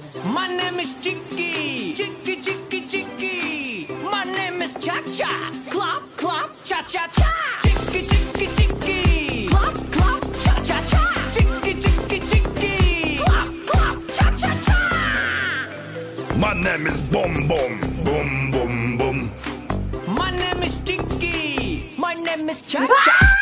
My name is Chicky. Chicky, Chicky, Chicky. My name is Cha Cha. Clop, clop, cha cha cha. Chicky, Chicky, Chicky. Clop, clop, cha cha cha. Chicky, Chicky, Chicky. Clop, clop, cha cha cha. My name is Boom Boom. Boom Boom Boom. My name is Chicky. My name is Cha Cha.